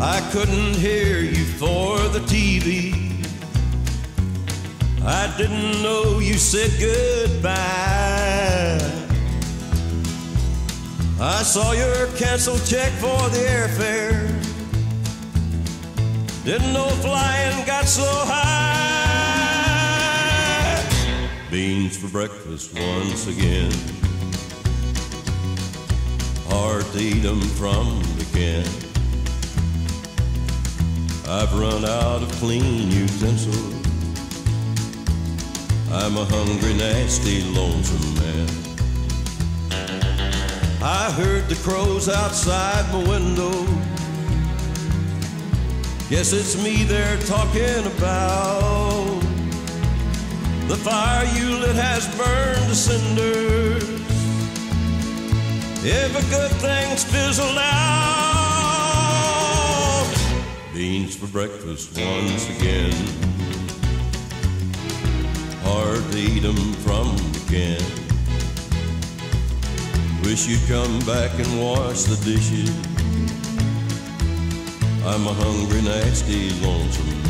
I couldn't hear you for the TV. I didn't know you said goodbye. I saw your canceled check for the airfare. Didn't know flying got so high. Beans for breakfast once again. Hard to eat them from the can. I've run out of clean utensils. I'm a hungry, nasty, lonesome man. I heard the crows outside my window. Guess it's me they're talking about. The fire you lit has burned to cinders. Every good thing's fizzled out. Beans for breakfast once again. Hard to eat them from the can. Wish you'd come back and wash the dishes. I'm a hungry, nasty, lonesome